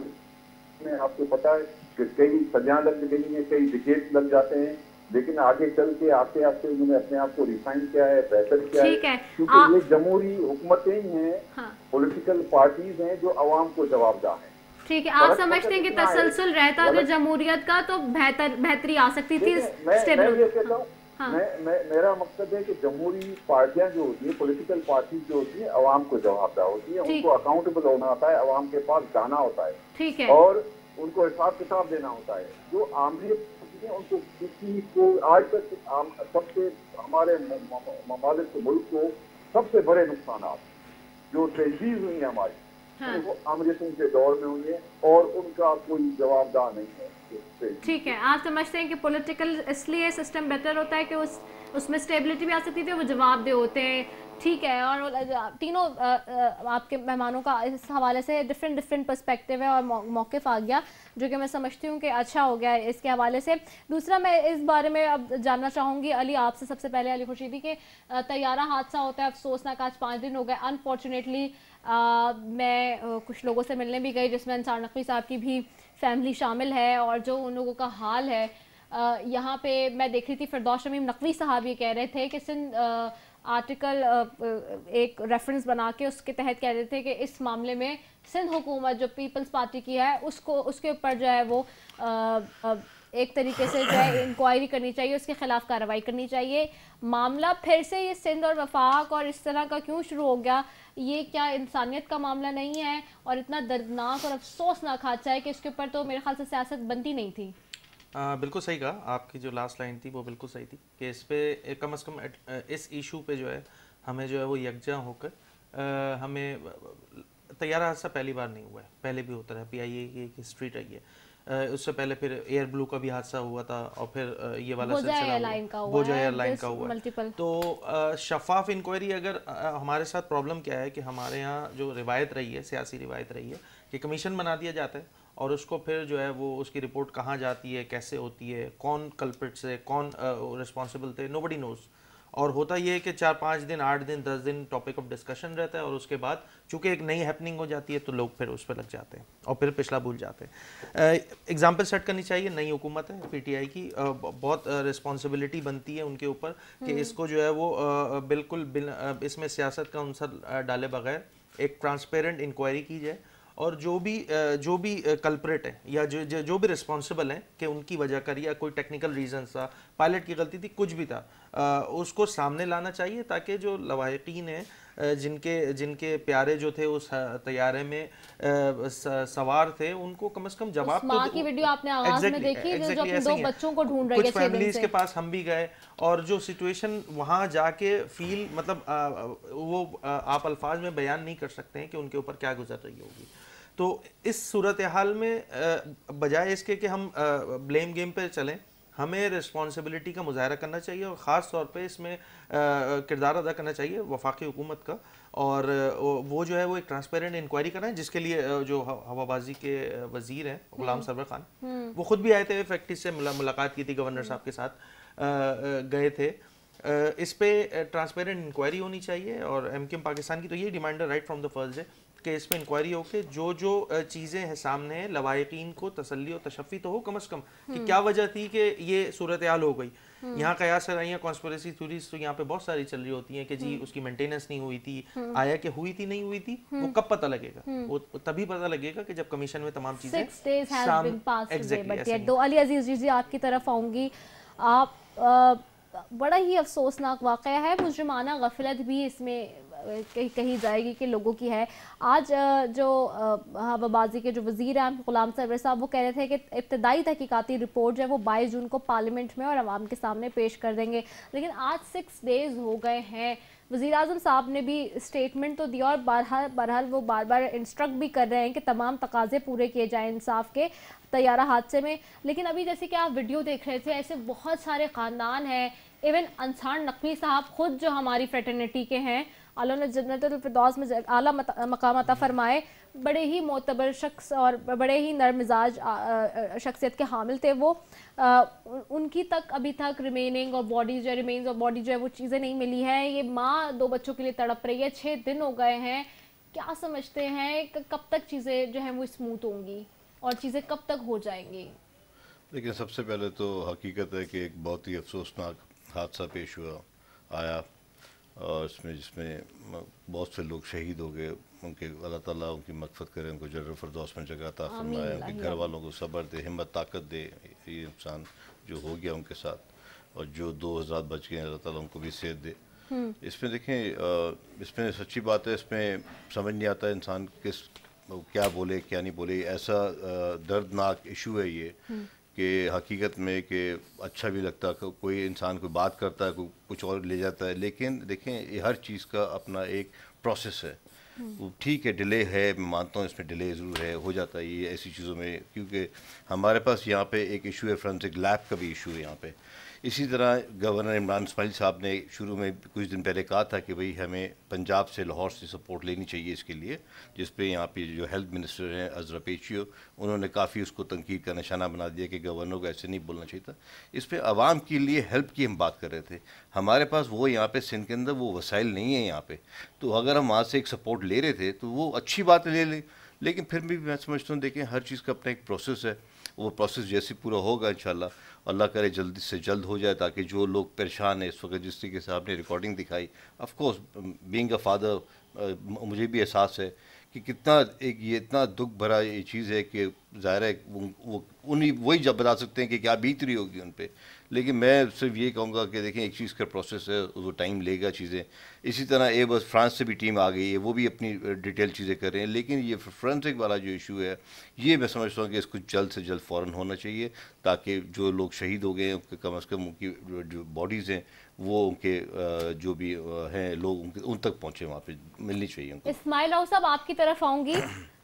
Speaker 7: में आपको पता है कि कई सदियाँ लग गई हैं, कई डिकेट लग जाते हैं, लेकिन आगे चल के आते आते उन्होंने अपने आप को रिफाइन किया है, बेहतर किया है, है। क्योंकि आ... ये जमहूरी हुकूमतें ही हैं, हाँ। पॉलिटिकल पार्टीज हैं जो अवाम को जवाबदार हैं।
Speaker 4: ठीक है, आप समझते हैं कि तसलसल रहता अगर जमहूरियत का तो बेहतर बेहतरी आ सकती थी।
Speaker 7: मैं, मैं ये कहता हूँ, हाँ। मैं, मैं मेरा मकसद है कि जमहूरी पार्टियां जो होती है, पॉलिटिकल पार्टी जो होती है, अवाम को जवाबदार होती है, उनको अकाउंटेबल होना होता है, अवाम के पास जाना होता है, ठीक है, और उनको हिसाब किताब देना होता है। जो आमरीत है उनको किसी को आज तक सबसे हमारे ममालिक मुल्क को सबसे बड़े नुकसान जो ट्रेजेडीज हुई है हमारी, हाँ। वो आमरीतों के दौर में हुई है और उनका कोई जवाबदार नहीं है।
Speaker 4: ठीक है, आप समझते हैं कि पॉलिटिकल इसलिए सिस्टम बेहतर होता है कि उस उसमें स्टेबिलिटी भी आ सकती थी, वो जवाबदेह होते हैं, ठीक है। और तीनों आपके मेहमानों का इस हवाले से डिफरेंट डिफरेंट पर्सपेक्टिव है और मौक़िफ़ आ गया जो कि मैं समझती हूँ कि अच्छा हो गया है इसके हवाले से। दूसरा मैं इस बारे में अब जानना चाहूँगी अली आपसे, सबसे पहले अली खुर्शीदी के तैयारा हादसा होता है अफसोसनाक, आज पाँच दिन हो गए। अनफॉर्चुनेटली मैं आ, कुछ लोगों से मिलने भी गई जिसमें अंसार नकवी साहब की भी फैमिली शामिल है और जो उन लोगों का हाल है यहाँ पे मैं देख रही थी, फिरदौस शमीम नकवी साहब ये कह रहे थे कि सिंध आर्टिकल एक रेफरेंस बना के उसके तहत कह रहे थे कि इस मामले में सिंध हुकूमत जो पीपल्स पार्टी की है उसको उसके ऊपर जो है वो आ, आ, एक तरीके से जो है इंक्वायरी करनी चाहिए, उसके खिलाफ कार्रवाई करनी चाहिए। मामला फिर से ये सिंध और वफाक और इस तरह का क्यों शुरू हो गया? ये क्या इंसानियत का मामला नहीं है और इतना दर्दनाक और अफसोसनाक हादसा है कि इसके ऊपर तो मेरे ख्याल से सियासत बनती नहीं थी।
Speaker 5: आ, बिल्कुल सही कहा, आपकी जो लास्ट लाइन थी वो बिल्कुल सही थी कि इस पे कम अज़ कम इस इशू पे जो है हमें जो है वो यकजा होकर हमें तैयारा हादसा पहली बार नहीं हुआ है, पहले भी होता रहा, पी आई ए की एक हिस्ट्री रही है। उससे पहले फिर एयर ब्लू का भी हादसा हुआ था और फिर ये वाला
Speaker 4: सिलसिला
Speaker 5: बोजा एयरलाइन का हुआ। तो शफाफ इंक्वायरी, अगर हमारे साथ प्रॉब्लम क्या है कि हमारे यहाँ जो रिवायत रही है, सियासी रिवायत रही है कि कमीशन बना दिया जाता है और उसको फिर जो है वो उसकी रिपोर्ट कहाँ जाती है, कैसे होती है, कौन कल्प्रिट्स है, कौन रिस्पॉन्सिबल थे, नोबडी नोज। और होता ये है कि चार पाँच दिन आठ दिन दस दिन टॉपिक ऑफ डिस्कशन रहता है और उसके बाद चूंकि एक नई हैपनिंग हो जाती है तो लोग फिर उस पर लग जाते हैं और फिर पिछला भूल जाते हैं। एग्जाम्पल सेट करनी चाहिए, नई हुकूमत है पीटीआई की, आ, बहुत रिस्पॉन्सिबिलिटी बनती है उनके ऊपर कि इसको जो है वो आ, बिल्कुल इसमें सियासत का अंसर डाले बगैर एक ट्रांसपेरेंट इंक्वायरी की जाए और जो भी जो भी कल्प्रेट है या जो जो, जो भी रिस्पॉन्सिबल हैं कि उनकी वजह कर या कोई टेक्निकल रीजन था, पायलट की गलती थी, कुछ भी था, उसको सामने लाना चाहिए ताकि जो लवाहिकीन हैं जिनके जिनके प्यारे जो थे उस तैयारे में सवार थे उनको कम से कम जवाब तो
Speaker 4: माँ की वीडियो आपने आवाज में देखी जो अपने दो बच्चों को ढूंढ रही है।
Speaker 5: कुछ फैमिलीज के पास हम भी गए और जो सिचुएशन वहाँ जाके फील मतलब आ, वो आ, आप अल्फाज में बयान नहीं कर सकते हैं कि उनके ऊपर क्या गुजर रही होगी। तो इस सूरत हाल में बजाय इसके कि हम ब्लेम गेम पे चलें, हमें रिस्पॉन्सिबिलिटी का मुजाहरा करना चाहिए और ख़ास तौर पे इसमें किरदार अदा करना चाहिए वफाकी हुकूमत का, और वो जो है वो एक ट्रांसपेरेंट इंक्वायरी कराएं, जिसके लिए जो हवाबाजी के वजीर हैं गुलाम सरवर खान, वो खुद भी आए थे, फैक्ट्री से मुलाकात की थी, गवर्नर साहब के साथ गए थे। इस पे ट्रांसपेरेंट इंक्वायरी होनी चाहिए और एम क्यू एम पाकिस्तान की तो ये डिमांड है right from the first day कि इस पे इंक्वायरी हो के जो जो चीज़ें हैं सामने हैं लवायकीन को तसल्ली और तशफ़ी तो हो कम अज़ कम कि क्या वजह थी कि ये सूरत हाल हो गई। यहाँ कयास कराइयाँ कॉन्स्पिरेसी थ्योरीज तो यहाँ पे बहुत सारी चल रही होती हैं कि जी उसकी मेंटेनेंस नहीं हुई थी, आया कि हुई थी नहीं हुई थी, वो कब पता लगेगा? वो तभी पता लगेगा कि जब कमीशन में तमाम चीज़ें
Speaker 4: एग्जैक्टली। तो अली अजीज जी आपकी तरफ आऊँगी, आप बड़ा ही अफसोसनाक वाक़या है, मुजरिमाना गफलत भी इसमें कहीं कहीं जाएगी कि लोगों की है। आज जो हवाबाजी के जो वज़ीर हैं गुलाम सरवर साहब, वो कह रहे थे कि इब्तदाई तहकीकाती रिपोर्ट जो है वो बाईस जून को पार्लियामेंट में और आवाम के सामने पेश कर देंगे, लेकिन आज सिक्स डेज़ हो गए हैं। वज़ीर आज़म साहब ने भी स्टेटमेंट तो दिया और बहरहाल बहरहाल वो बार बार इंस्ट्रक्ट भी कर रहे हैं कि तमाम तकाजे पूरे किए जाएँ इंसाफ के तैयारा हादसे में, लेकिन अभी जैसे कि आप वीडियो देख रहे थे ऐसे बहुत सारे ख़ानदान हैं, इवन अंसार नकवी साहब खुद जो हमारी फ्रेटर्निटी के हैं, अल्लाह ने जन्नतुल फिरदौस में आला मकाम अता फरमाए, बड़े ही मोतबर शख्स और बड़े ही नरम मिजाज शख्सियत के हामिल थे वो, आ, उनकी तक अभी तक रिमेनिंग और बॉडी जो रिमेन्स और बॉडी जो है वो चीज़ें नहीं मिली हैं। ये माँ दो बच्चों के लिए तड़प रही है, छः दिन हो गए हैं। क्या समझते हैं कब तक चीज़ें जो हैं वो स्मूथ होंगी और चीज़ें कब तक हो जाएंगी?
Speaker 6: लेकिन सबसे पहले तो हकीकत है कि एक बहुत ही अफसोसनाक हादसा पेश हुआ आया और इसमें जिसमें बहुत से लोग शहीद हो गए। उनके अल्लाह ताला उनकी मग़फ़िरत करे, उनको जन्नत फिरदौस में जगह अता फरमाए, उनके घर वालों को सब्र दे, हिम्मत ताकत दे। ये इंसान जो हो गया उनके साथ और जो दो हज़ार बच गए अल्लाह ताला उनको भी सेहत दे। इसमें देखें, इसमें सच्ची बात है, इसमें समझ नहीं आता इंसान किस क्या बोले क्या नहीं बोले। ऐसा दर्दनाक इशू है ये कि हकीकत में कि अच्छा भी लगता है, कोई इंसान कोई बात करता है, कोई कुछ और ले जाता है, लेकिन देखें ये हर चीज़ का अपना एक प्रोसेस है। वो ठीक है, डिले है, मैं मानता हूँ इसमें डिले ज़रूर है, हो जाता है ये ऐसी चीज़ों में, क्योंकि हमारे पास यहाँ पे एक इशू है, फोरेंसिक लैब का भी इशू है यहाँ पे। इसी तरह गवर्नर इमरान इस्माइल साहब ने शुरू में कुछ दिन पहले कहा था कि भाई हमें पंजाब से लाहौर से सपोर्ट लेनी चाहिए इसके लिए, जिस पे यहाँ पे जो हेल्थ मिनिस्टर हैं अजरा पेचियो, उन्होंने काफ़ी उसको तनकीद का निशाना बना दिया कि गवर्नर को ऐसे नहीं बोलना चाहिए था। इस पर आवाम के लिए हेल्प की हम बात कर रहे थे, हमारे पास वो यहाँ पे सिंध के अंदर वो वसाइल नहीं है यहाँ पे, तो अगर हम वहाँ से एक सपोर्ट ले रहे थे तो वो अच्छी बात ले लें, लेकिन फिर भी मैं समझता हूँ देखें हर चीज़ का अपना एक प्रोसेस है, वो प्रोसेस जैसे पूरा होगा इंशाल्लाह, अल्लाह करे जल्दी से जल्द हो जाए, ताकि जो लोग परेशान हैं इस वक्त, जिस तरीके से आपने रिकॉर्डिंग दिखाई, of course being a father मुझे भी एहसास है कि कितना एक ये इतना दुख भरा ये चीज़ है कि ज़ाहिर है वो उन्हीं वही जब बता सकते हैं कि क्या बीत रही होगी उन पर। लेकिन मैं सिर्फ ये कहूँगा कि देखें एक चीज़ का प्रोसेस है, वो टाइम लेगा चीज़ें। इसी तरह ए बस फ्रांस से भी टीम आ गई है, वो भी अपनी डिटेल चीज़ें कर रहे हैं, लेकिन ये फोरेंसिक वाला जो इशू है ये मैं समझता हूँ कि इसको जल्द से जल्द फ़ौरन होना चाहिए, ताकि जो लोग शहीद हो गए उनके कम अज़ कम उनकी जो बॉडीज़ हैं वो उनके जो भी हैं लोग उनके उन तक पहुँचे, वहाँ पे मिलनी चाहिए उनको।
Speaker 4: इस्माइल राव साहब आपकी तरफ आऊँगी।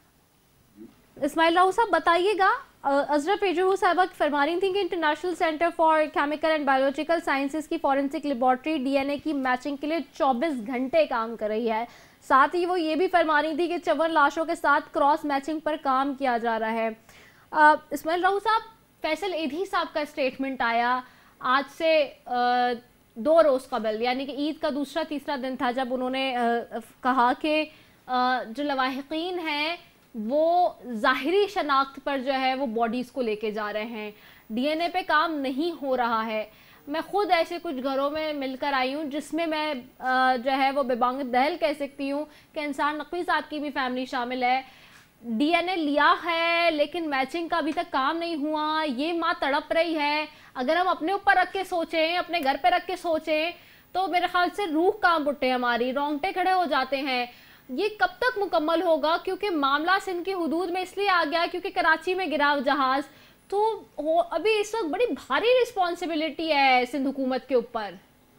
Speaker 4: इस्माइल राव साहब बताइएगा, अजरा पेजरू साहबा फरमा रही थी कि international centre for chemical and biological sciences की फॉरेंसिक लेबॉर्ट्री डीएनए की मैचिंग के लिए चौबीस घंटे काम कर रही है। साथ ही वो ये भी फरमा रही थी कि चौवन लाशों के साथ क्रॉस मैचिंग पर काम किया जा रहा है। इस्माइल राव साहब, फैसल एधी साहब का स्टेटमेंट आया आज से आ, दो रोज़ कबल, यानी कि ईद का दूसरा तीसरा दिन था, जब उन्होंने आ, कहा कि जो लवाहिकीन हैं वो ज़ाहिरी शनाख्त पर जो है वो बॉडीज़ को लेके जा रहे हैं, डीएनए पे काम नहीं हो रहा है। मैं ख़ुद ऐसे कुछ घरों में मिलकर आई हूँ जिसमें मैं जो है वो बेबांग दहल कह सकती हूँ कि इंसान नकवी साहब की भी फैमिली शामिल है। डीएनए लिया है लेकिन मैचिंग का अभी तक काम नहीं हुआ, ये माँ तड़प रही है। अगर हम अपने ऊपर रख के सोचें, अपने घर पे रख के सोचें, तो मेरे ख्याल से रूह कांप उठे, हमारी रोंगटे खड़े हो जाते हैं। ये कब तक मुकम्मल होगा? क्योंकि मामला सिंध की हुदूद में इसलिए आ गया क्योंकि कराची में गिरा जहाज, तो हो अभी इस वक्त बड़ी भारी रिस्पॉन्सिबिलिटी है सिंध हुकूमत के ऊपर।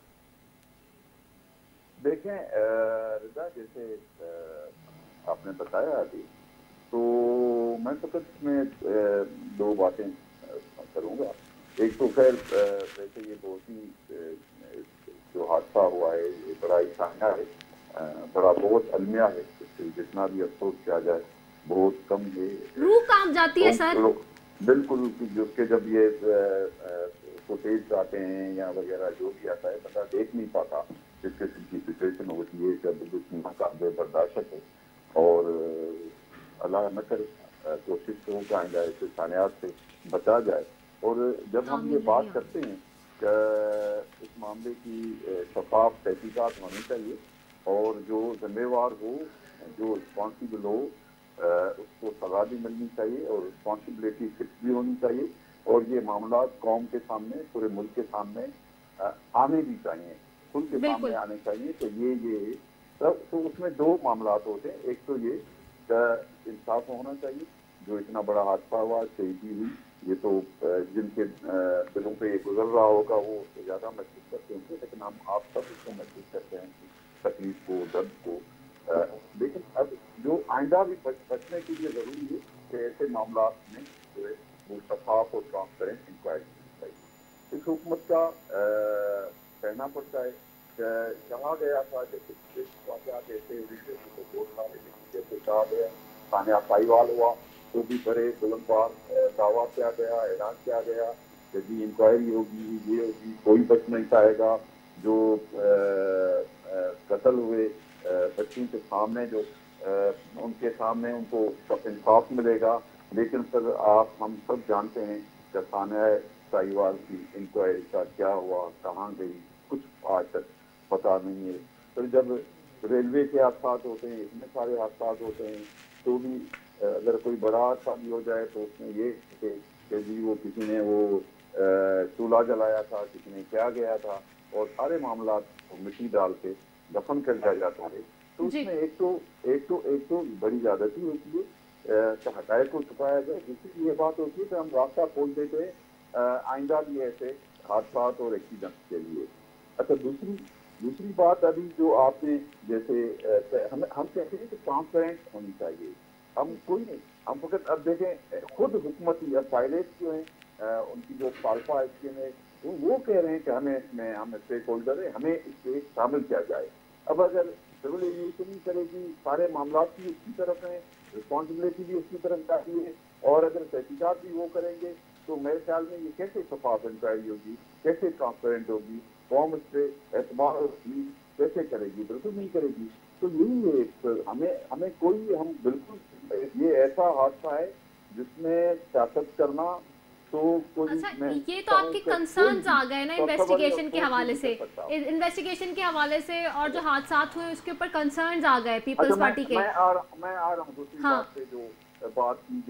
Speaker 7: देखें रिजा, जैसे आपने बताया अभी, तो मैं तो इसमें दो बातें करूंगा। एक तो खैर वैसे ये बहुत ही जो हादसा हुआ है ये बड़ा ही सान्या है, बड़ा बहुत अलमिया है, जितना भी अफसोस किया जाए बहुत कम है।
Speaker 4: रूह कांप जाती है सर।
Speaker 7: बिल्कुल, जिसके जब ये फुटेज आते हैं या वगैरह जो भी आता है बंदा देख नहीं पाता, जिस किस्म की सिचुएशन होती है जब जितना काबिल बर्दाश्त है। और अल्लाह न कर कोशिश तो आएगा ऐसे सानियात से बचा जाए। और जब हम ये बात करते हैं कि इस मामले की शफाफ तहकीकात होनी चाहिए और जो जिम्मेवार हो, जो रिस्पॉन्सिबल हो, उसको सजा भी मिलनी चाहिए और रिस्पॉन्सिबिलिटी फिक्स भी होनी चाहिए और ये मामला कौम के सामने, पूरे मुल्क के सामने आने भी चाहिए, खुल के सामने आने चाहिए। तो ये ये सब तो उसमें दो मामला होते हैं। एक तो ये इंसाफ होना चाहिए, जो इतना बड़ा हादसा हुआ, शहीदी हुई, ये तो जिनके दिलों पे ये गुजर रहा होगा वो ज़्यादा महसूस करते होंगे, लेकिन हम आप सब इसको महसूस करते हैं तकलीफ को, दर्द को। लेकिन अब जो आइंदा भी बच, बचने के लिए ज़रूरी है कि ऐसे मामला में जो है वो शफाफ और ट्रांसपेरेंट इंक्वायरी चाहिए। इस हुकूमत का कहना पड़ता है कहा गया था जैसे जैसे जैसे कहा गया सानिया पाईवाल हुआ तो भी बड़े बुलंदबार दावा किया गया, ऐलान किया गया कि जी इंक्वायरी होगी, ये होगी, कोई बच नहीं पाएगा। जो कत्ल हुए बच्चों के सामने जो आ, उनके सामने उनको सब इंसाफ मिलेगा। लेकिन सर आप हम सब जानते हैं कि सानिया पाईवाल की इंक्वायरी का क्या हुआ, कहाँ गई, कुछ आज तक पता नहीं है। फिर जब रेलवे के हादसा होते हैं, इतने सारे हादसा होते हैं, तो भी अगर कोई बड़ा हादसा भी हो जाए तो उसमें ये कि जी वो किसी ने वो चूल्हा जलाया था, किसी ने क्या गया था, और सारे मामला मिट्टी डाल के दफन कर दिया जाता है। तो उसमें एक तो एक तो एक तो बड़ी ज्यादती होती है कि हकायक को छुपाया जाए। दूसरी ये बात होती है कि हम रास्ता खोल देते हैं आइंदा भी ऐसे हादसा और एक्सीडेंट के लिए। अच्छा, दूसरी दूसरी बात अभी जो आपने जैसे हम हम कहते हैं कि ट्रांसपेरेंट होनी चाहिए। हम कोई नहीं, हम फकत अब देखें खुद हुकूमती पायलट जो हैं उनकी जो पाल्फा स्कीम है वो कह रहे हैं कि हमें इसमें हम स्टेक होल्डर है, हमें इसमें शामिल किया जाए। अब अगर सिविल एविएशन नहीं करेगी, सारे मामला भी उसकी तरफ हैं, रिस्पॉन्सिबिलिटी भी उसकी तरफ जाती है, और अगर तहकीकात भी वो करेंगे तो मेरे ख्याल में ये कैसे शफाफ इंक्वायरी होगी, कैसे ट्रांसपेरेंट होगी, कौम इस पर एतबार कैसे करेगी? बिल्कुल नहीं करेगी। तो यही है, हमें हमें कोई हम बिल्कुल ये ऐसा हादसा है जिसमें सियासत करना तो कोई।
Speaker 4: अच्छा, ये तो आपके कंसर्न्स आ गए ना इन्वेस्टिगेशन के हवाले से, इन्वेस्टिगेशन के हवाले से और जो हादसा हुए उसके ऊपर कंसर्न्स आ गए पीपल्स पार्टी के।
Speaker 7: मैं आ मैं आ रहा हूँ दूसरी बात पे जो बात की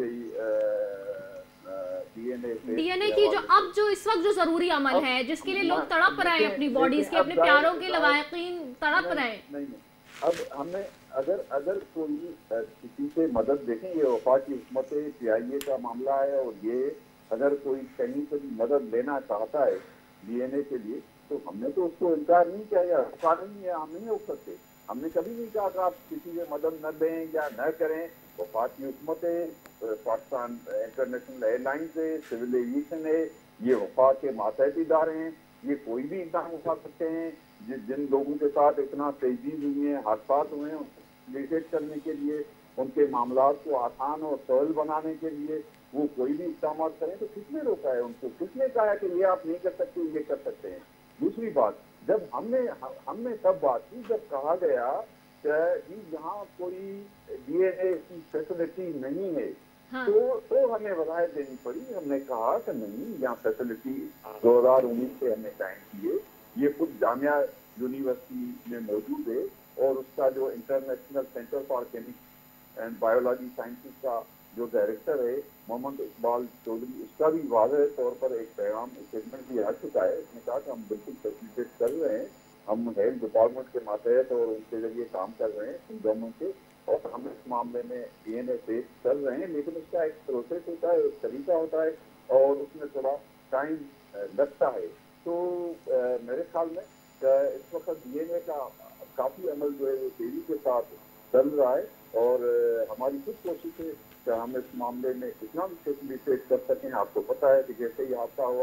Speaker 7: गई डीएनए
Speaker 4: डीएनए की, जो अब जो इस वक्त जो जरूरी अमल है जिसके लिए लोग तड़प रहे हैं, अपनी बॉडीज के, अपने प्यारों के लवाकिन तड़प रहे हैं।
Speaker 7: नहीं नहीं, अब हमें अगर अगर कोई किसी से मदद देखें, ये वफा की हुकूमत है, पीआईए का मामला है, और ये अगर कोई कहीं से भी मदद लेना चाहता है डीएनए के लिए तो हमने तो उसको इनकार नहीं किया, या कानूनी है, हम नहीं हो सकते। हमने कभी नहीं कहा कि आप किसी से मदद न दें या न करें। वफा की हुकूमत है, पाकिस्तान इंटरनेशनल एयरलाइंस है, सिविल एविएशन है, ये वफा के मातहत इदारे हैं, ये कोई भी इकदाम उठा सकते हैं। जिन जिन लोगों के साथ इतना तेजी हुई है, हादसा हुए हैं, रिलेटेड करने के लिए, उनके मामला को आसान और सरल बनाने के लिए वो कोई भी इकदाम करें तो किसने रोका है उनको? किसने कहा कि ये आप नहीं कर सकते, ये कर सकते हैं? दूसरी बात, जब हमने हमने तब बात की जब कहा गया कि यहाँ कोई डीएनए की फैसिलिटी नहीं है, हाँ। तो तो हमें वजाहत देनी पड़ी। हमने कहा कि नहीं, यहाँ फैसिलिटी दो हजार उन्नीस से हमने कायम की है, ये खुद जामिया यूनिवर्सिटी में मौजूद है, और उसका जो international centre for chemics and biology sciences का जो डायरेक्टर है मोहम्मद इकबाल चौधरी, उसका भी वाज़ेह तौर पर एक पैगाम स्टेटमेंट भी आ चुका है। उसने कहा कि हम बिल्कुल फैसिलिटेट कर रहे हैं, हम हेल्थ डिपार्टमेंट के मातहत और उनके जरिए काम कर रहे हैं गवर्नमेंट के, और हम इस मामले में डीएनए टेस्ट कर रहे हैं। लेकिन उसका एक प्रोसेस होता है, एक तरीका होता है, और उसमें थोड़ा टाइम लगता है। तो आ, मेरे ख्याल में इस वक्त डीएनए का काफ़ी अमल जो है वो तेजी के साथ चल रहा है, और हमारी खुद कोशिश है कि हम इस मामले में इतना भी फैसिलिटेट कर सकें। आपको पता है कि जैसे ही हादसा हुआ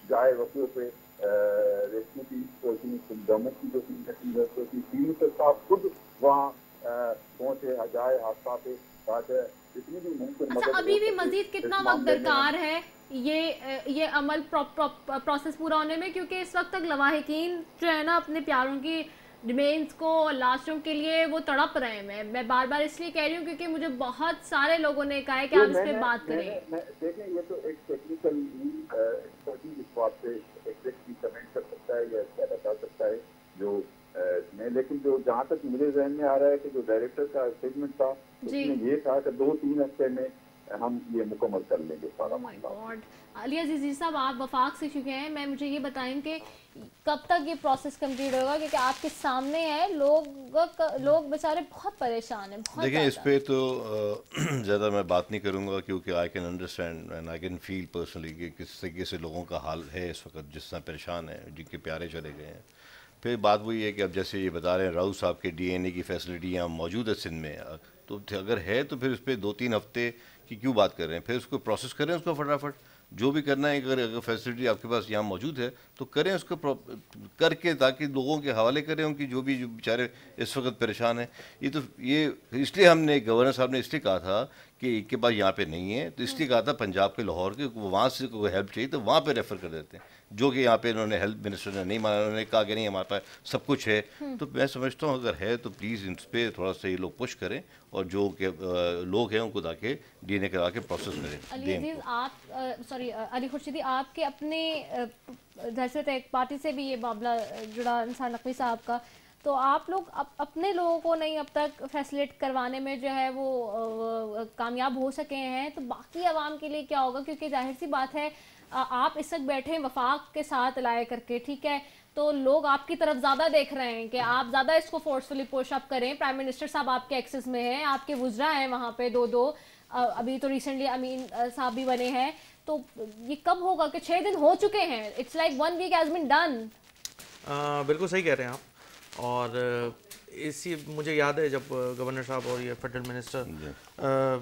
Speaker 7: जाए वक़्त पे रेस्क्यू टीम को जम्मू की जो टीम से साहब खुद वहाँ पहुँचे जाए हादसा पे ताकि जितनी भी मुमकिन मदद।
Speaker 4: अच्छा, अभी भी मजीद कितना वक्त दरकार है ये ये अमल प्रोसेस पूरा होने में, क्योंकि इस वक्त तक लवाहिकीन जो है ना अपने प्यारों की रिमेन्स को लाशों के लिए वो तड़प रहे हैं। मैं मैं बार बार इसलिए कह रही हूँ क्योंकि मुझे बहुत सारे लोगों ने कहा है कि आप इस पे बात करें।
Speaker 7: देखें, ये तो एक टेक्निकल एक्सपर्टीज इस बात पे एग्जैक्टली कमेंट कर सकता है या बता सकता है जो मैं, लेकिन जो जहाँ तक मेरे जहन में आ रहा है कि जो डायरेक्टर का स्टेटमेंट था उसमें ये था कि दो तीन हफ्ते में हम ये मुकम्मल कर लेंगे सारा।
Speaker 4: oh my God, अली अजीज़ी साहब आप वफाक से चुके हैं, मैं मुझे ये बताएं कि कब तक ये प्रोसेस कंप्लीट होगा, क्योंकि आपके सामने है लोग लोग बेचारे बहुत परेशान हैं।
Speaker 6: देखिए, इस पे तो ज़्यादा मैं बात नहीं करूँगा क्योंकि I can understand and I can feel personally कि किस तरीके से लोगों का हाल है इस वक्त, जिस तरह परेशान है, जिनके प्यारे चले गए हैं। फिर बात वही है कि अब जैसे ये बता रहे हैं राउत साहब के डी एन ए की फैसिलिटी यहाँ मौजूद है सिंध में, तो अगर है तो फिर उस पर दो तीन हफ्ते की क्यों बात कर रहे हैं? फिर उसको प्रोसेस करें, उसको फटाफट जो भी करना है, अगर अगर फैसिलिटी आपके पास यहाँ मौजूद है तो करें उसको करके, ताकि लोगों के हवाले करें उनकी जो भी जो बेचारे इस वक्त परेशान हैं। ये तो ये इसलिए हमने गवर्नर साहब ने इसलिए कहा था कि इनके पास यहाँ पे नहीं है, तो इसलिए कहा था पंजाब के लाहौर के वहाँ से कोई हेल्प चाहिए तो वहाँ पे रेफ़र कर देते हैं, जो कि यहाँ पे इन्होंने हेल्थ मिनिस्टर ने नहीं माना, उन्होंने कहा कि नहीं हमारे पास सब कुछ है। तो मैं समझता हूँ अगर है तो प्लीज़ इन पर थोड़ा सा ये लोग पुश करें और जो के लोग हैं उनको ताकि डी एन ए करा के प्रोसेस करें।
Speaker 4: अली अजीज़, आप सॉरी अली खुर्शीदी, आपके अपने दहशत एक पार्टी से भी ये मामला जुड़ा अंसार नकवी साहब का, तो आप लोग अप, अपने लोगों को नहीं अब तक फैसिलिटेट करवाने में जो है वो आ, कामयाब हो सके हैं, तो बाकी आवाम के लिए क्या होगा? क्योंकि जाहिर सी बात है आ, आप इस वक्त बैठे हैं वफाक के साथ लाए करके, ठीक है, तो लोग आपकी तरफ ज़्यादा देख रहे हैं कि आप ज़्यादा इसको फोर्सफुली पुश अप करें। प्राइम मिनिस्टर साहब आपके एक्सेस में हैं, आपके वुज़रा हैं वहाँ पे दो दो, अभी तो रिसेंटली अमीन साहब भी बने हैं, तो ये कब होगा कि छः दिन हो चुके हैं, it's like one week has been done.
Speaker 5: बिल्कुल सही कह रहे हैं आप। और इसी मुझे याद है जब गवर्नर साहब और ये फेडरल मिनिस्टर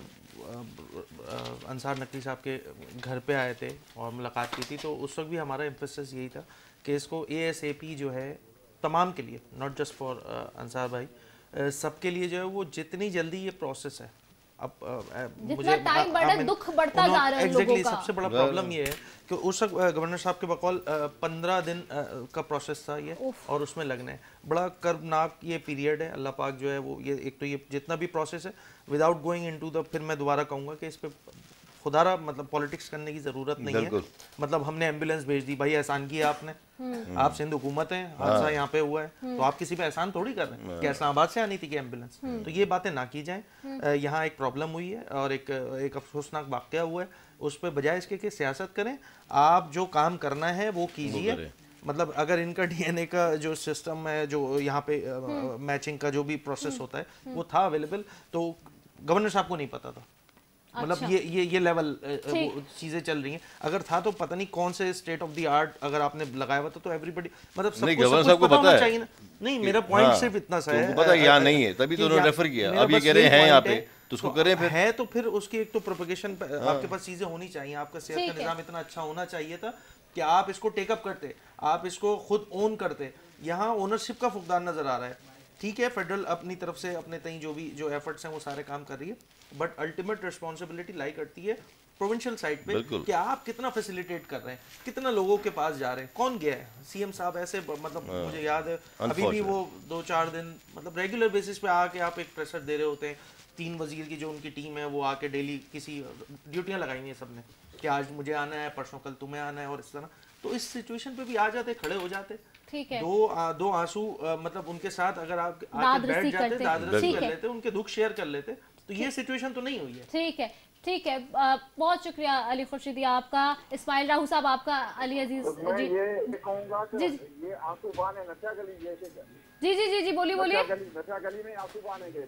Speaker 5: अंसार नकवी साहब के घर पे आए थे और मुलाकात की थी, तो उस वक्त भी हमारा एम्फेसिस यही था कि इसको ए एस ए पी जो है तमाम के लिए, नॉट जस्ट फॉर अंसार भाई, सबके लिए जो है वो जितनी जल्दी ये प्रोसेस है, अब
Speaker 4: जितना टाइम बढ़ा दुख बढ़ता जा रहा है लोगों का।
Speaker 5: सबसे बड़ा प्रॉब्लम ये है कि उस वक्त गवर्नर साहब के बकौल पंद्रह दिन का प्रोसेस था ये, और उसमें लगने बड़ा कर्बनाक ये पीरियड है। अल्लाह पाक जो है वो ये एक तो ये जितना भी प्रोसेस है विदाउट गोइंग इनटू द, फिर मैं दोबारा कहूँगा कि इस पे खुदारा मतलब पॉलिटिक्स करने की जरूरत नहीं है। मतलब हमने एम्बुलेंस भेज दी, भाई एहसान किया आपने, आप सिंध हुकूमत हैं, हादसा यहाँ पे हुआ है, तो आप किसी पे एहसान थोड़ी कर रहे हैं कि इस्लामाबाद से आनी थी कि एम्बुलेंस। तो ये बातें ना की जाएं। यहाँ एक प्रॉब्लम हुई है और एक एक अफसोसनाक वाक़या हुआ है, उस पर बजाय इसके कि सियासत करें, आप जो काम करना है वो कीजिए। मतलब अगर इनका डी एन ए का जो सिस्टम है, जो यहाँ पे मैचिंग का जो भी प्रोसेस होता है वो था अवेलेबल, तो गवर्नर साहब को नहीं पता था। मतलब अच्छा। ये ये ये लेवल चीजें चल रही हैं। अगर था तो पता नहीं कौन से स्टेट ऑफ द आर्ट अगर आपने लगाया हुआ था तो एवरीबॉडी मतलब सब कुछ पता चाहिए ना। नहीं, मेरा पॉइंट हाँ, सिर्फ इतना सा है,
Speaker 6: पता है यहाँ नहीं है, तभी तो उन्होंने रेफर किया। अब ये कह रहे हैं यहाँ पे तो उसको करें फिर
Speaker 5: है, तो फिर उसकी एक तो प्रोपेगेशन आपके पास चीजें होनी चाहिए। आपका सेहत का निजाम इतना अच्छा होना चाहिए था कि आप इसको टेकअप करते, आप इसको खुद ओन करते। यहाँ ओनरशिप का फुकदान नजर आ रहा है। ठीक है, फेडरल अपनी तरफ से अपने तई जो भी जो एफर्ट्स हैं वो सारे काम कर रही है, बट अल्टीमेट रिस्पॉन्सिबिलिटी लाई करती है प्रोविंशियल साइड पे कि आप कितना फैसिलिटेट कर रहे हैं, कितना लोगों के पास जा रहे हैं, कौन गया है। सीएम साहब ऐसे मतलब मुझे याद है अभी भी वो दो चार दिन मतलब रेगुलर बेसिस पे आके आप एक प्रेशर दे रहे होते हैं। तीन वजीर की जो उनकी टीम है वो आके डेली किसी ड्यूटियां लगाई हुई हैं सबने कि आज मुझे आना है, परसों कल तुम्हें आना है, और इस तरह। तो इस सिचुएशन पे भी आ जाते, खड़े हो जाते।
Speaker 4: ठीक है,
Speaker 5: दो आ, दो आंसू मतलब उनके साथ अगर आप आके बैठ जाते, दादरसी कर लेते, उनके दुख शेयर कर लेते, तो ये सिचुएशन तो नहीं हुई है।
Speaker 4: ठीक है, ठीक है, बहुत शुक्रिया अली खुर्शीदी आपका। इस्माइल राहू साहब आपका। अली अजीज
Speaker 7: तो जी ये कहूंगा कि ये आंसू बहाने नशा गली जैसे
Speaker 4: जी जी जी जी बोलिए बोलिए।
Speaker 7: नशा गली में आंसू बहाने गए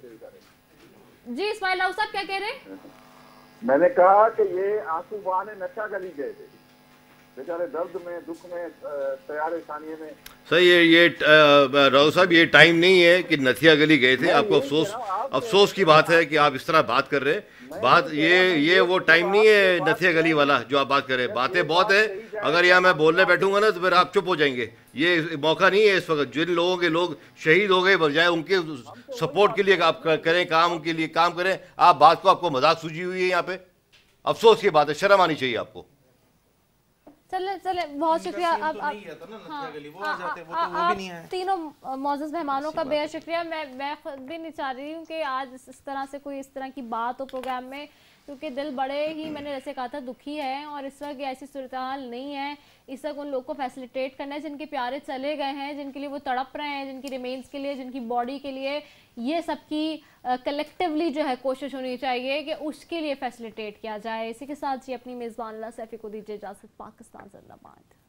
Speaker 7: थे
Speaker 4: जी। इस्माइल राहू साहब क्या कह रहे हैं?
Speaker 7: मैंने कहा कि ये आंसू बहाने नशा गली गए थे, बेचारे दर्द में, दुख में, तैयार सानिये में।
Speaker 6: सर ये ये राव साहब ये टाइम नहीं है कि नथिया गली गए थे। आपको अफसोस अफसोस की बात है कि आप इस तरह बात कर रहे हैं। बात ये ये वो टाइम नहीं है नथिया गली वाला जो आप बात कर रहे हैं। बातें बहुत है, अगर यहाँ मैं बोलने बैठूंगा ना तो फिर आप चुप हो जाएंगे। ये मौका नहीं है इस वक्त। जिन लोगों के लोग शहीद हो गए, बजाय उनके सपोर्ट के लिए आप करें काम, उनके लिए काम करें। आप बात को, आपको मजाक सूझी हुई है यहाँ पे, अफसोस की बात है, शर्म आनी चाहिए आपको।
Speaker 4: चले चले बहुत शुक्रिया। अब तीनों मौजूद मेहमानों का बेहद शुक्रिया। मैं मैं खुद भी नहीं चाह रही हूँ कि आज इस तरह से कोई इस तरह की बात हो प्रोग्राम में, क्योंकि दिल बड़े ही, मैंने जैसे कहा था, दुखी है। और इस वक्त ऐसी सूरत हाल नहीं है। इस वक्त उन लोगों को फैसिलिटेट करना है जिनके प्यारे चले गए हैं, जिनके लिए वो तड़प रहे हैं, जिनकी रिमेन्स के लिए, जिनकी बॉडी के लिए। ये सबकी कलेक्टिवली जो है कोशिश होनी चाहिए कि उसके लिए फैसिलिटेट किया जाए। इसी के साथ जी अपनी मेज़बान सैफी को दीजिए इजाज़त। पाकिस्तान जिंदाबाद।